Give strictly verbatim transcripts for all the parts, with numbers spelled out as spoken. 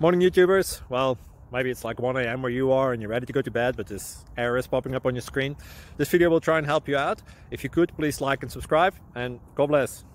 Morning YouTubers. Well, maybe it's like one A M where you are and you're ready to go to bed, but this error is popping up on your screen. This video will try and help you out. If you could, please like and subscribe, and God bless.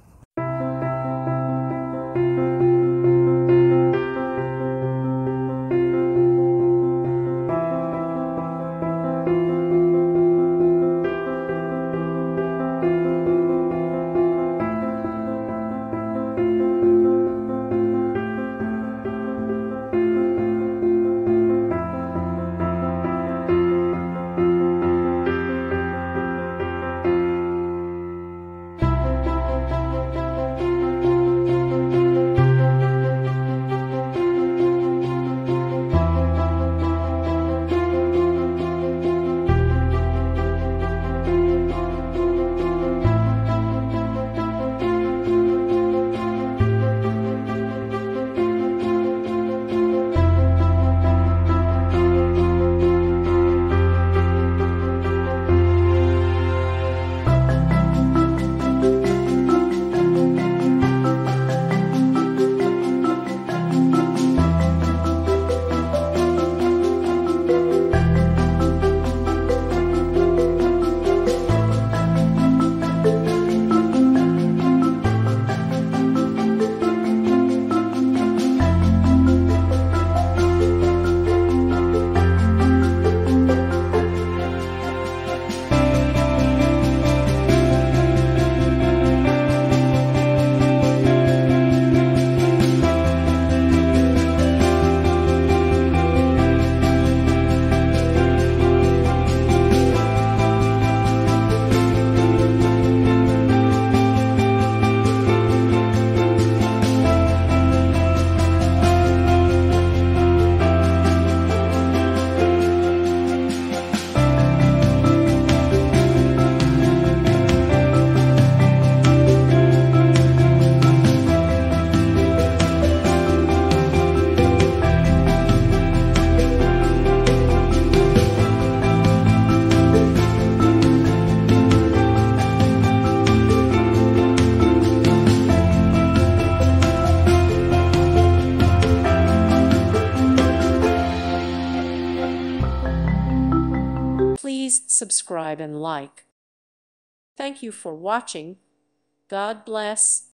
Please subscribe and like. Thank you for watching. God bless.